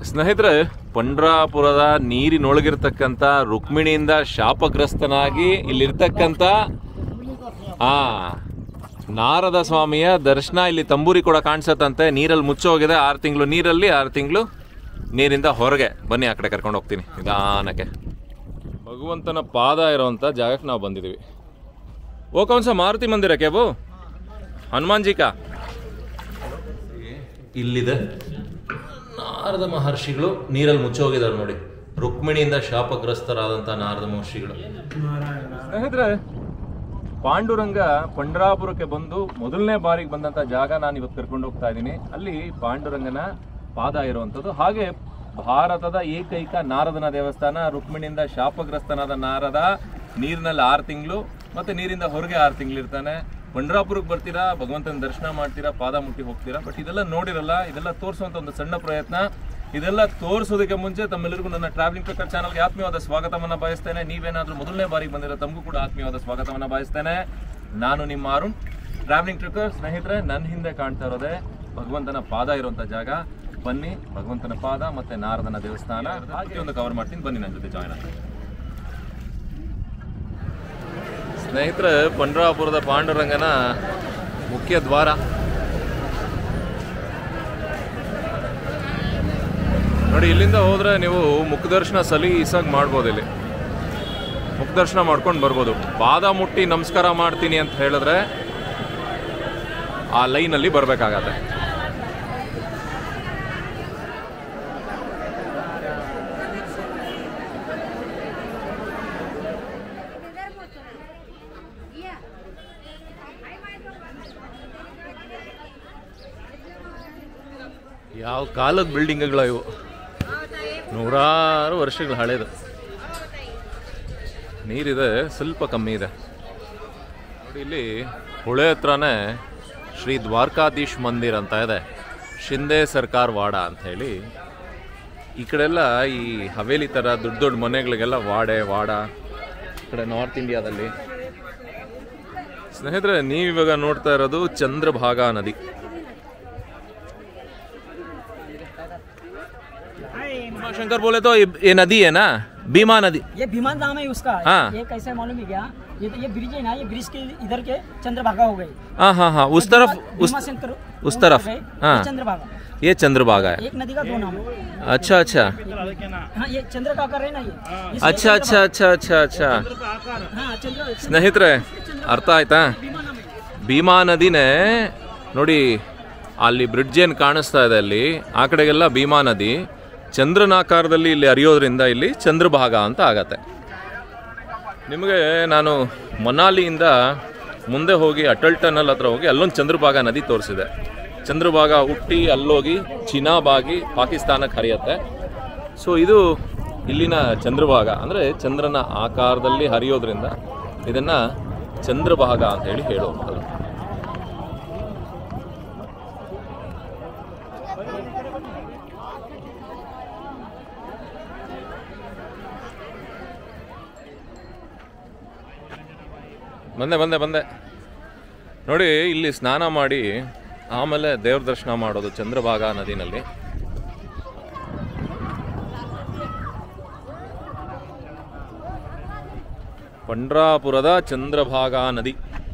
ಸ್ನೇಹಿತರೆ, ಪಂಡ್ರಾಪುರದ ನೀರಿನೊಳಗಿರ್ತಕ್ಕಂಥ ರುಕ್ಮಿಣಿಯಿಂದ ಶಾಪಗ್ರಸ್ತನಾಗಿ ಇಲ್ಲಿರ್ತಕ್ಕಂಥ ನಾರದ ಸ್ವಾಮಿಯ ದರ್ಶನ ಇಲ್ಲಿ ತಂಬೂರಿ ಕೂಡ ಕಾಣಿಸತ್ತಂತೆ. ನೀರಲ್ಲಿ ಮುಚ್ಚೋಗಿದೆ. 6 ತಿಂಗಳು ನೀರಲ್ಲಿ, 6 ತಿಂಗಳು ನೀರಿಂದ ಹೊರಗೆ. ಬನ್ನಿ, ಆ ಕಡೆ ಕರ್ಕೊಂಡು ಹೋಗ್ತೀನಿ ನಿಧಾನಕ್ಕೆ. ಭಗವಂತನ ಪಾದ ಇರೋವಂಥ ಜಾಗಕ್ಕೆ ನಾವು ಬಂದಿದ್ದೀವಿ. ಓ ಕೌನ್ಸ ಮಾರುತಿ ಮಂದಿರ ಕೆ वो ಹನುಮಾನ್ ಜಿ ಕಾ ಇಲ್ಲಿದೆ. ನಾರದ ಮಹರ್ಷಿಗಳು ನೀರಲ್ಲಿ ಮುಚ್ಚೋಗಿದ್ದಾರೆ ನೋಡಿ. ರುಕ್ಮಿಣಿಯಿಂದ ಶಾಪಗ್ರಸ್ತರಾದಂಥ ನಾರದ ಮಹರ್ಷಿಗಳು. ಸ್ನೇಹಿತರೆ, ಪಾಂಡುರಂಗ ಪಂಡ್ರಾಪುರಕ್ಕೆ ಬಂದು ಮೊದಲನೇ ಬಾರಿಗೆ ಬಂದಂಥ ಜಾಗ ನಾನು ಇವತ್ತು ಕರ್ಕೊಂಡು ಹೋಗ್ತಾ ಇದ್ದೀನಿ. ಅಲ್ಲಿ ಪಾಂಡುರಂಗನ ಪಾದ ಇರುವಂಥದ್ದು. ಹಾಗೆ ಭಾರತದ ಏಕೈಕ ನಾರದನ ದೇವಸ್ಥಾನ. ರುಕ್ಮಿಣಿಯಿಂದ ಶಾಪಗ್ರಸ್ತನಾದ ನಾರದ ನೀರಿನಲ್ಲಿ 6 ತಿಂಗಳು ಮತ್ತು ನೀರಿಂದ ಹೊರಗೆ 6 ತಿಂಗಳು ಇರ್ತಾನೆ. ಪಂಡ್ರಾಪುರಕ್ಕೆ ಬರ್ತೀರಾ, ಭಗವಂತನ ದರ್ಶನ ಮಾಡ್ತೀರಾ, ಪಾದ ಮುಟ್ಟಿ ಹೋಗ್ತೀರಾ. ಬಟ್ ಇದೆಲ್ಲ ನೋಡಿರಲ್ಲ, ಇದೆಲ್ಲ ತೋರಿಸುವಂಥ ಒಂದು ಸಣ್ಣ ಪ್ರಯತ್ನ. ಇದೆಲ್ಲ ತೋರಿಸೋದಕ್ಕೆ ಮುಂಚೆ ತಮ್ಮೆಲ್ಲರಿಗೂ ನನ್ನ ಟ್ರಾವೆಲಿಂಗ್ ಟ್ರಕ್ಕರ್ ಚಾನಲ್ಗೆ ಆತ್ಮೀಯವಾದ ಸ್ವಾಗತವನ್ನು ಬಯಸ್ತೇನೆ. ನೀವೇನಾದರೂ ಮೊದಲನೇ ಬಾರಿಗೆ ಬಂದಿರೋ ತಮಗೂ ಕೂಡ ಆತ್ಮೀಯವಾದ ಸ್ವಾಗತವನ್ನು ಬಯಸ್ತೇನೆ. ನಾನು ನಿಮ್ಮ ಅರುಣ್, ಟ್ರಾವೆಲಿಂಗ್ ಟ್ರಕ್ಕರ್. ಸ್ನೇಹಿತರೆ, ನನ್ನ ಹಿಂದೆ ಕಾಣ್ತಾ ಇರೋದೇ ಭಗವಂತನ ಪಾದ ಇರುವಂಥ ಜಾಗ. ಬನ್ನಿ, ಭಗವಂತನ ಪಾದ ಮತ್ತು ನಾರದನ ದೇವಸ್ಥಾನ ಹಾಗೆ ಒಂದು ಕವರ್ ಮಾಡ್ತೀನಿ. ಬನ್ನಿ, ನನ್ನ ಜೊತೆ ಜಾಯ್ನ್ ಆಗಿ. ಸ್ನೇಹಿತರೆ, ಪಂಡ್ರಾಪುರದ ಪಾಂಡುರಂಗನ ಮುಖ್ಯ ದ್ವಾರ. ನೋಡಿ, ಇಲ್ಲಿಂದ ಹೋದರೆ ನೀವು ಮುಖದರ್ಶನ ಸಲೀಸಾಗಿ ಮಾಡ್ಬೋದು. ಇಲ್ಲಿ ಮುಖದರ್ಶನ ಮಾಡ್ಕೊಂಡು ಬರ್ಬೋದು. ಪಾದ ಮುಟ್ಟಿ ನಮಸ್ಕಾರ ಮಾಡ್ತೀನಿ ಅಂತ ಹೇಳಿದ್ರೆ ಆ ಲೈನಲ್ಲಿ ಬರಬೇಕಾಗತ್ತೆ. ಯಾವ ಕಾಲದ ಬಿಲ್ಡಿಂಗ್ಗಳು ಇವು, ನೂರಾರು ವರ್ಷಗಳು ಹಳೇದು. ನೀರಿದೆ, ಸ್ವಲ್ಪ ಕಮ್ಮಿ ಇದೆ ನೋಡಿ. ಇಲ್ಲಿ ಹೊಳೆ ಹತ್ರನೇ ಶ್ರೀ ದ್ವಾರಕಾಧೀಶ್ ಮಂದಿರ್ ಅಂತ ಇದೆ. ಶಿಂದೆ ಸರ್ಕಾರ್ ವಾಡ ಅಂತ ಹೇಳಿ. ಈ ಕಡೆಲ್ಲ ಈ ಹವೇಲಿ ಥರ ದೊಡ್ಡ ದೊಡ್ಡ ಮನೆಗಳಿಗೆಲ್ಲ ವಾಡ ಈ ಕಡೆ ನಾರ್ತ್ ಇಂಡಿಯಾದಲ್ಲಿ. ಸ್ನೇಹಿತರೆ, ನೀವಿವಾಗ ನೋಡ್ತಾ ಇರೋದು ಚಂದ್ರಭಾಗಾ ನದಿ. शंकर बोले तो ये नदी है ना, भीमा नदी. ये भीमा नाम है उसका. हाँ. ये कैसे मालूम है क्या? ये ब्रिज है ना, ये ब्रिज के इधर के चंद्रभागा हो गई. हाँ, उस तरफ उस तरफ हाँ, चंद्रभागा. ये चंद्रभागा है. एक नदी का 2 नाम है. अच्छा. हाँ, ये चंद्र का आकार है ना, ये. अच्छा. ಸ್ನೇಹಿತರೆ, ಅರ್ಥ ಆಯ್ತಾ? ಭೀಮಾ ನದಿನೇ ನೋಡಿ. ಅಲ್ಲಿ ಬ್ರಿಡ್ಜ್ ಏನು ಕಾಣಿಸ್ತಾ ಇದೆ, ಅಲ್ಲಿ ಆ ಕಡೆಗೆಲ್ಲ ಭೀಮಾ ನದಿ ಚಂದ್ರನಾಕಾರದಲ್ಲಿ ಇಲ್ಲಿ ಹರಿಯೋದ್ರಿಂದ ಇಲ್ಲಿ ಚಂದ್ರಭಾಗ ಅಂತ ಆಗತ್ತೆ. ನಿಮಗೆ ನಾನು ಮನಾಲಿಯಿಂದ ಮುಂದೆ ಹೋಗಿ ಅಟಲ್ ಟನಲ್ ಹತ್ರ ಹೋಗಿ ಅಲ್ಲೊಂದು ಚಂದ್ರಭಾಗ ನದಿ ತೋರಿಸಿದೆ. ಚಂದ್ರಭಾಗ ಹುಟ್ಟಿ ಅಲ್ಲೋಗಿ ಚಿನಾಬಾಗಿ ಪಾಕಿಸ್ತಾನಕ್ಕೆ ಹರಿಯುತ್ತೆ. ಸೊ ಇದು ಇಲ್ಲಿನ ಚಂದ್ರಭಾಗ. ಅಂದರೆ ಚಂದ್ರನ ಆಕಾರದಲ್ಲಿ ಹರಿಯೋದ್ರಿಂದ ಇದನ್ನು ಚಂದ್ರಭಾಗ ಅಂತ ಹೇಳಿ ಹೇಳುವಂಥದ್ದು. ಬಂದೆ ನೋಡಿ. ಇಲ್ಲಿ ಸ್ನಾನ ಮಾಡಿ ಆಮೇಲೆ ದೇವ್ರ ದರ್ಶನ ಮಾಡೋದು ಚಂದ್ರಭಾಗಾ ನದಿನಲ್ಲಿ. ಪಂಡ್ರಾಪುರದ ಚಂದ್ರಭಾಗಾ ನದಿ.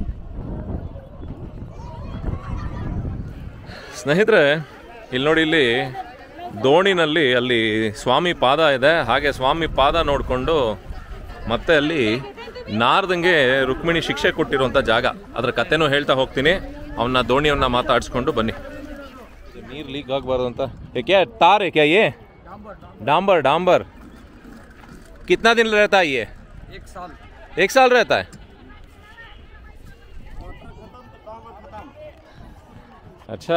ಸ್ನೇಹಿತರೆ, ಇಲ್ಲಿ ನೋಡಿ, ಇಲ್ಲಿ ದೋಣಿನಲ್ಲಿ ಅಲ್ಲಿ ಸ್ವಾಮಿ ಪಾದ ಇದೆ. ಹಾಗೆ ಸ್ವಾಮಿ ಪಾದ ನೋಡಿಕೊಂಡು ಮತ್ತೆ ಅಲ್ಲಿ ನಾರದಂಗೆ ರುಕ್ಮಿಣಿ ಶಿಕ್ಷೆ ಕೊಟ್ಟಿರುವಂಥ ಜಾಗ. ಅದರ ಕಥೆನೂ ಹೇಳ್ತಾ ಹೋಗ್ತೀನಿ. ಅವನ್ನ ದೋಣಿಯನ್ನ ಮಾತಾಡಿಸ್ಕೊಂಡು ಬನ್ನಿ. ನೀರು ಲೀಕ್ ಆಗಬಾರ್ದು ಅಂತ. ಏಕೆ ತಾರ್ ಏಕೆ ಯೇ डांबर कितना दिन रहता है ये? 1 साल रहता है. अच्छा.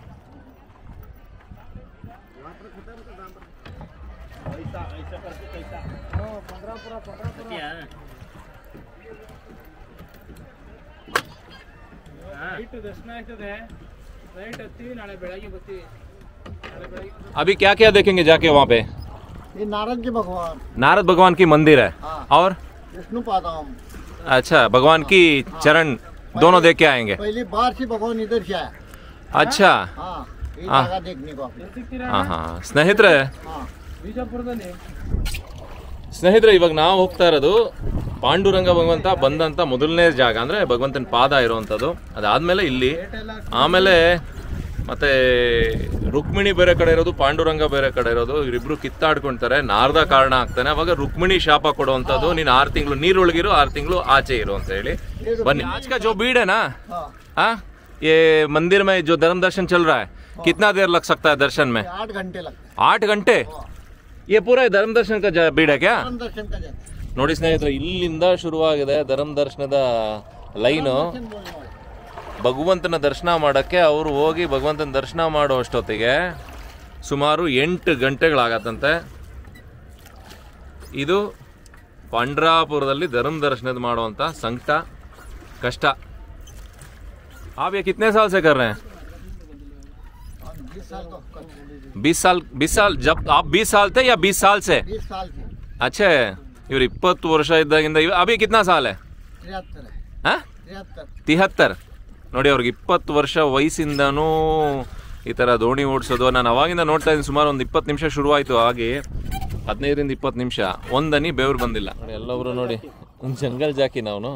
अभी क्या क्या देखेंगे जाके वहाँ पे? ये नारद जी भगवान, नारद भगवान की मंदिर है. हाँ. और विष्णु पादम. अच्छा, भगवान की चरण दोनों देख के आएंगे. पहली बार से भगवान इधर से आया. अच्छा. हाँ. ये जगह देखने को आपको। ಹಾಂ ಹಾಂ ಸ್ನೇಹಿತರೆ हाँ ಸ್ನೇಹಿತರೆ ಇವಾಗ ನಾವು ಹೋಗ್ತಾ ಇರೋದು ಪಾಂಡುರಂಗ ಭಗವಂತ ಬಂದಂಥ ಮೊದಲನೇ ಜಾಗ ಅಂದರೆ ಭಗವಂತನ ಪಾದ ಇರುವಂಥದ್ದು. ಅದಾದಮೇಲೆ ಇಲ್ಲಿ, ಆಮೇಲೆ ಮತ್ತೆ ರುಕ್ಮಿಣಿ ಬೇರೆ ಕಡೆ ಇರೋದು, ಪಾಂಡುರಂಗ ಬೇರೆ ಕಡೆ ಇರೋದು. ಇವರಿಬ್ರು ಕಿತ್ತಾಡ್ಕೊಳ್ತಾರೆ, ನಾರದ ಕಾರಣ ಆಗ್ತಾನೆ. ಅವಾಗ ರುಕ್ಮಿಣಿ ಶಾಪ ಕೊಡುವಂಥದ್ದು, ನೀನು 6 ತಿಂಗಳು ನೀರೊಳಗಿರು, 6 ತಿಂಗಳು ಆಚೆ ಇರು ಅಂತ ಹೇಳಿ. ಬನ್ನಿ. आज का जो भीड़ है ना, हाँ ये मंदिर में जो धर्म दर्शन चल रहा है, कितना देर लग सकता है दर्शन में? 8 घंटे लगते 8 घंटे? ये पूरा धर्म दर्शन का भीड़ है क्या? हैं दर्शन का जाते ನೋಡಿ ಸ್ನೇಹಿತರೆ, ಇಲ್ಲಿಂದ ಶುರುವಾಗಿದೆ ಧರ್ಮ ದರ್ಶನದ ಲೈನು. ಭಗವಂತನ ದರ್ಶನ ಮಾಡೋಕ್ಕೆ ಅವರು ಹೋಗಿ ಭಗವಂತನ ದರ್ಶನ ಮಾಡೋ ಅಷ್ಟೊತ್ತಿಗೆ ಸುಮಾರು 8 ಗಂಟೆಗಳಾಗತ್ತಂತೆ. ಇದು ಪಂಡ್ರಾಪುರದಲ್ಲಿ ಧರ್ಮ ದರ್ಶನದ ಮಾಡುವಂಥ ಸಂಕಟ, ಕಷ್ಟ. आप ये कितने साल से कर रहे हैं? 20 साल तो 20 साल जब आप 20 साल थे या 20 साल से? 20 साल से अच्छे, ಇವ್ರು 20 ವರ್ಷ ಇದ್ದಾಗಿಂದ ಅಭಿ ಕಿತ್ನಾ ಸಾಲ? 73 है ಹಾಂ 73 ನೋಡಿ, ಅವ್ರಿಗೆ 20 ವರ್ಷ ವಯಸ್ಸಿಂದನೂ ಈ ಥರ ದೋಣಿ ಓಡಿಸೋದು. ನಾನು ಅವಾಗಿಂದ ನೋಡ್ತಾ ಇದ್ದೀನಿ. ಸುಮಾರು ಒಂದು 20 ನಿಮಿಷ ಶುರುವಾಯಿತು, ಹಾಗೆ 15ರಿಂದ 20 ನಿಮಿಷ ಒಂದನಿ ಬೆವರು ಬಂದಿಲ್ಲ. ನೋಡಿ ಎಲ್ಲವರು ನೋಡಿ, ಒಂದು ಜಂಗಲ್ ಜಾಕಿ ನಾವು.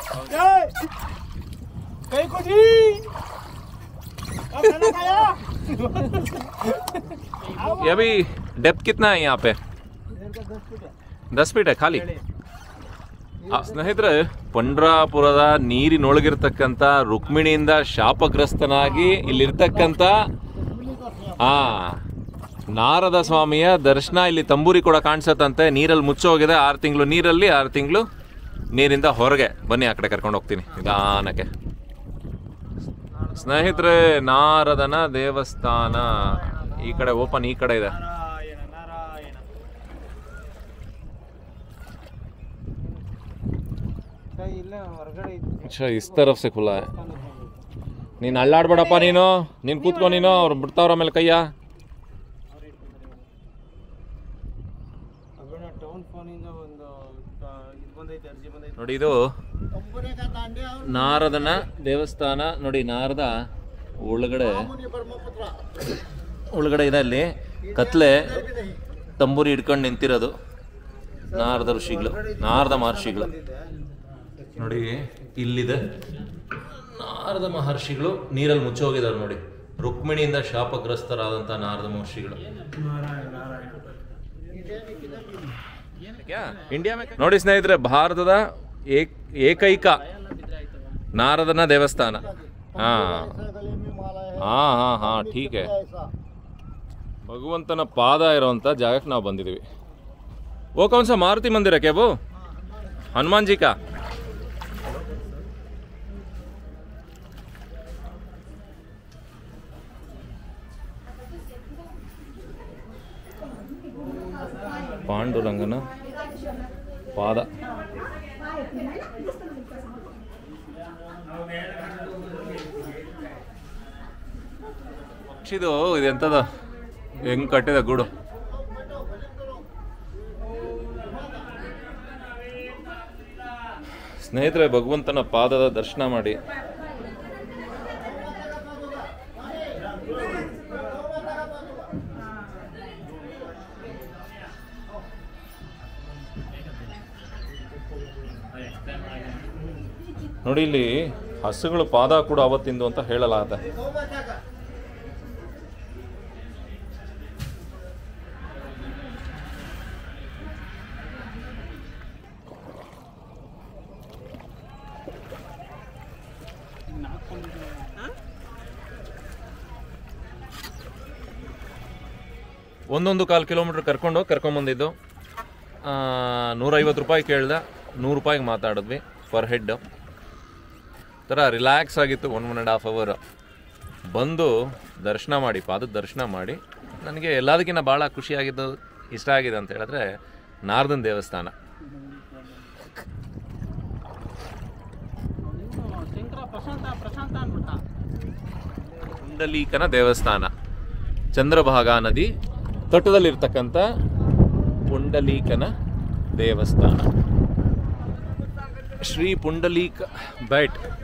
अभी डेप्थ कितना है यहाँ पे? 10 ಫೀಟ್ है ಖಾಲಿ. ಸ್ನೇಹಿತರೆ, ಪಂಡ್ರಾಪುರದ ನೀರಿನೊಳಗಿರ್ತಕ್ಕಂಥ ರುಕ್ಮಿಣಿಯಿಂದ ಶಾಪಗ್ರಸ್ತನಾಗಿ ಇಲ್ಲಿರ್ತಕ್ಕಂಥ ನಾರದ ಸ್ವಾಮಿಯ ದರ್ಶನ ಇಲ್ಲಿ ತಂಬೂರಿ ಕೂಡ ಕಾಣಿಸತ್ತಂತೆ. ನೀರಲ್ಲಿ ಮುಚ್ಚೋಗಿದೆ. 6 ತಿಂಗಳು ನೀರಲ್ಲಿ, 6 ತಿಂಗಳು ನೀರಿಂದ ಹೊರಗೆ. ಬನ್ನಿ, ಆ ಕಡೆ ಕರ್ಕೊಂಡು ಹೋಗ್ತೀನಿ ನಿಧಾನಕ್ಕೆ. ಸ್ನೇಹಿತರೆ, ನಾರದನ ದೇವಸ್ಥಾನ ಈ ಕಡೆ ಓಪನ್, ಈ ಕಡೆ ಇದೆ. अच्छा इस तरफ से खुला है. ನೀನು ಅಳ್ಳಾಡ್ಬೇಡಪ್ಪ, ನೀನು ಕೂತ್ಕೊ. ನೀನು ಅವ್ರು ಬಿಡ್ತಾವ್ರ ಆಮೇಲೆ ಕೈಯ. ನೋಡಿ, ಇದು ನಾರದನ ದೇವಸ್ಥಾನ. ನೋಡಿ, ನಾರದ ಒಳಗಡೆ ಇದೆ. ಅಲ್ಲಿ ಕತ್ಲೆ ತಂಬೂರಿ ಹಿಡ್ಕೊಂಡು ನಿಂತಿರೋದು ನಾರದ ಋಷಿಗಳು, ನಾರದ ಮಹರ್ಷಿಗಳು. ನೋಡಿ, ಇಲ್ಲಿದೆ ನಾರದ ಮಹರ್ಷಿಗಳು ನೀರಲ್ಲಿ ಮುಚ್ಚೋಗಿದ್ದಾರೆ. ನೋಡಿ, ರುಕ್ಮಿಣಿಯಿಂದ ಶಾಪಗ್ರಸ್ತರಾದಂಥ ನಾರದ ಮಹರ್ಷಿಗಳು. ಇಂಡಿಯಾ ನೋಡಿ ಸ್ನೇಹಿತರೆ, ಭಾರತದ ಏಕೈಕ ನಾರದನ ದೇವಸ್ಥಾನ. ಹಾ ಠೀಕ್ ಹೈ. ಭಗವಂತನ ಪಾದ ಇರೋಂಥ ಜಾಗಕ್ಕೆ ನಾವು ಬಂದಿದ್ದೀವಿ. वो कौन सा मारुति मंदिर है क्या? वो हनुमान जी का? ಪಾಂಡುರಂಗನ ಪಾದ. ಪಕ್ಷಿದು ಇದೆಂತದ, ಹೆಂಗ್ ಕಟ್ಟಿದ ಗೂಡು. ಸ್ನೇಹಿತರೆ, ಭಗವಂತನ ಪಾದದ ದರ್ಶನ ಮಾಡಿ. ನೋಡಿ, ಇಲ್ಲಿ ಹಸುಗಳು ಪಾದ ಕೂಡ ಅವತ್ತಿಂದು ಅಂತ ಹೇಳಲಾಗುತ್ತೆ. ಒಂದೊಂದು 1/4 ಕಿಲೋಮೀಟ್ರ್ ಕರ್ಕೊಂಬಂದಿದ್ದು. 150 ರೂಪಾಯಿ ಕೇಳ್ದೆ, 100 ರೂಪಾಯಿಗೆ ಮಾತಾಡಿದ್ವಿ ಪರ್ ಹೆಡ್. ಥರ ರಿಲ್ಯಾಕ್ಸ್ ಆಗಿತ್ತು. 1.5 ಅವರ್ ಬಂದು ದರ್ಶನ ಮಾಡಿ, ಪಾದದ ದರ್ಶನ ಮಾಡಿ. ನನಗೆ ಎಲ್ಲದಕ್ಕಿಂತ ಭಾಳ ಖುಷಿಯಾಗಿದ್ದು, ಇಷ್ಟ ಆಗಿದೆ ಅಂತ ಹೇಳಿದ್ರೆ ನಾರದನ ದೇವಸ್ಥಾನ. ಪುಂಡಲೀಕನ ದೇವಸ್ಥಾನ, ಚಂದ್ರಭಾಗಾ ನದಿ ತಟದಲ್ಲಿರ್ತಕ್ಕಂಥ ಪುಂಡಲೀಕನ ದೇವಸ್ಥಾನ. ಶ್ರೀ ಪುಂಡಲೀಕ ಬೆಟ್